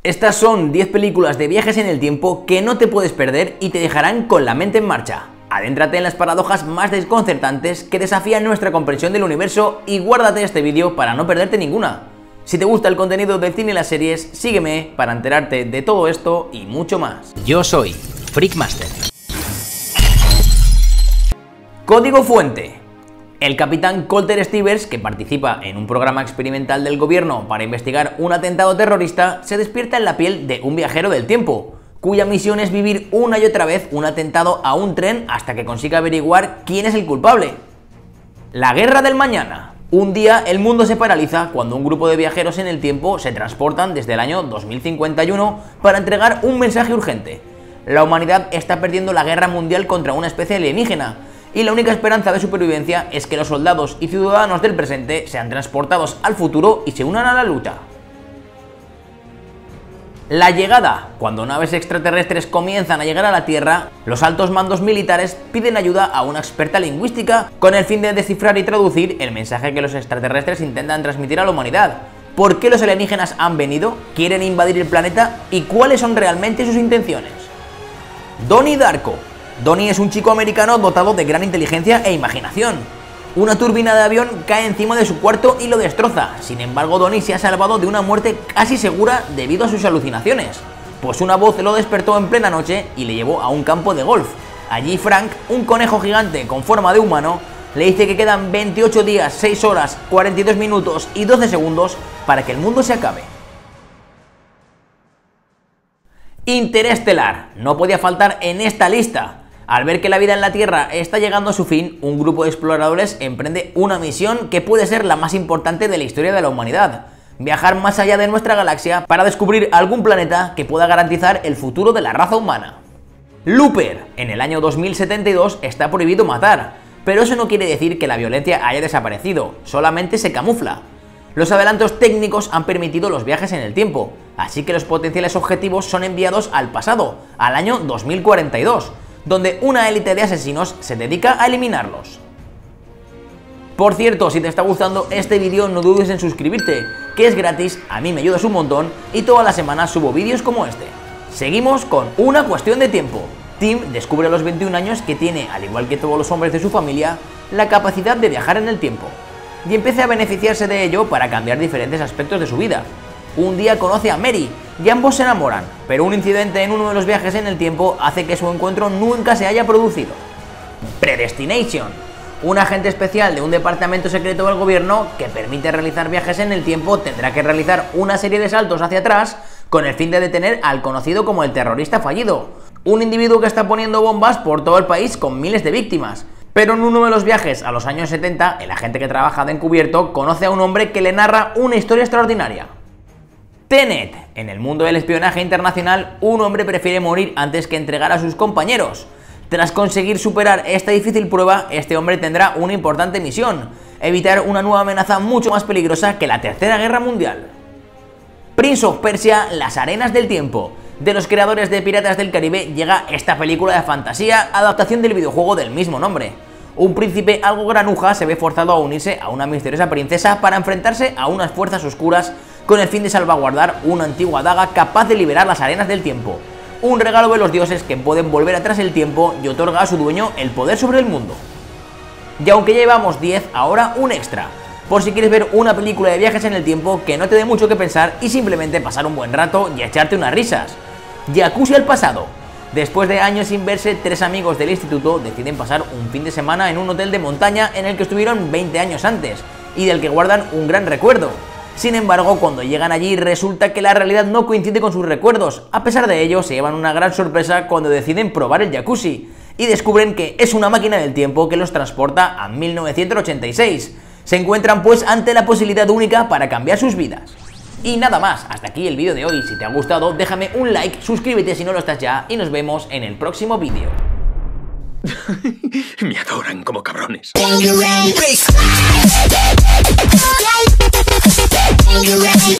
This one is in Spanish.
Estas son 10 películas de viajes en el tiempo que no te puedes perder y te dejarán con la mente en marcha. Adéntrate en las paradojas más desconcertantes que desafían nuestra comprensión del universo y guárdate este vídeo para no perderte ninguna. Si te gusta el contenido del cine y las series, sígueme para enterarte de todo esto y mucho más. Yo soy Freakmaster. Código fuente. El capitán Colter Stevens, que participa en un programa experimental del gobierno para investigar un atentado terrorista, se despierta en la piel de un viajero del tiempo, cuya misión es vivir una y otra vez un atentado a un tren hasta que consiga averiguar quién es el culpable. La guerra del mañana. Un día el mundo se paraliza cuando un grupo de viajeros en el tiempo se transportan desde el año 2051 para entregar un mensaje urgente. La humanidad está perdiendo la guerra mundial contra una especie alienígena, y la única esperanza de supervivencia es que los soldados y ciudadanos del presente sean transportados al futuro y se unan a la lucha. La llegada. Cuando naves extraterrestres comienzan a llegar a la Tierra, los altos mandos militares piden ayuda a una experta lingüística con el fin de descifrar y traducir el mensaje que los extraterrestres intentan transmitir a la humanidad. ¿Por qué los alienígenas han venido? ¿Quieren invadir el planeta? ¿Y cuáles son realmente sus intenciones? Donnie Darko. Donnie es un chico americano dotado de gran inteligencia e imaginación. Una turbina de avión cae encima de su cuarto y lo destroza. Sin embargo, Donnie se ha salvado de una muerte casi segura debido a sus alucinaciones, pues una voz lo despertó en plena noche y le llevó a un campo de golf. Allí Frank, un conejo gigante con forma de humano, le dice que quedan 28 días, 6 horas, 42 minutos y 12 segundos para que el mundo se acabe. Interestelar. No podía faltar en esta lista. Al ver que la vida en la Tierra está llegando a su fin, un grupo de exploradores emprende una misión que puede ser la más importante de la historia de la humanidad: viajar más allá de nuestra galaxia para descubrir algún planeta que pueda garantizar el futuro de la raza humana. Looper. En el año 2072 está prohibido matar, pero eso no quiere decir que la violencia haya desaparecido, solamente se camufla. Los adelantos técnicos han permitido los viajes en el tiempo, así que los potenciales objetivos son enviados al pasado, al año 2042, donde una élite de asesinos se dedica a eliminarlos. Por cierto, si te está gustando este vídeo, no dudes en suscribirte, que es gratis, a mí me ayudas un montón y todas las semanas subo vídeos como este. Seguimos con Una cuestión de tiempo. Tim descubre a los 21 años que tiene, al igual que todos los hombres de su familia, la capacidad de viajar en el tiempo, y empieza a beneficiarse de ello para cambiar diferentes aspectos de su vida. Un día conoce a Mary y ambos se enamoran, pero un incidente en uno de los viajes en el tiempo hace que su encuentro nunca se haya producido. Predestination. Un agente especial de un departamento secreto del gobierno que permite realizar viajes en el tiempo tendrá que realizar una serie de saltos hacia atrás con el fin de detener al conocido como el terrorista fallido, un individuo que está poniendo bombas por todo el país con miles de víctimas. Pero en uno de los viajes a los años 70, el agente que trabaja de encubierto conoce a un hombre que le narra una historia extraordinaria. Tenet. En el mundo del espionaje internacional, un hombre prefiere morir antes que entregar a sus compañeros. Tras conseguir superar esta difícil prueba, este hombre tendrá una importante misión: evitar una nueva amenaza mucho más peligrosa que la Tercera Guerra Mundial. Prince of Persia: Las arenas del tiempo. De los creadores de Piratas del Caribe llega esta película de fantasía, adaptación del videojuego del mismo nombre. Un príncipe algo granuja se ve forzado a unirse a una misteriosa princesa para enfrentarse a unas fuerzas oscuras con el fin de salvaguardar una antigua daga capaz de liberar las arenas del tiempo. Un regalo de los dioses que pueden volver atrás el tiempo y otorga a su dueño el poder sobre el mundo. Y aunque ya llevamos 10, ahora un extra, por si quieres ver una película de viajes en el tiempo que no te dé mucho que pensar y simplemente pasar un buen rato y echarte unas risas. Jacuzzi al pasado. Después de años sin verse, 3 amigos del instituto deciden pasar un fin de semana en un hotel de montaña en el que estuvieron 20 años antes y del que guardan un gran recuerdo. Sin embargo, cuando llegan allí resulta que la realidad no coincide con sus recuerdos. A pesar de ello, se llevan una gran sorpresa cuando deciden probar el jacuzzi y descubren que es una máquina del tiempo que los transporta a 1986. Se encuentran pues ante la posibilidad única para cambiar sus vidas. Y nada más, hasta aquí el vídeo de hoy. Si te ha gustado, déjame un like, suscríbete si no lo estás ya y nos vemos en el próximo vídeo. Me adoran como cabrones.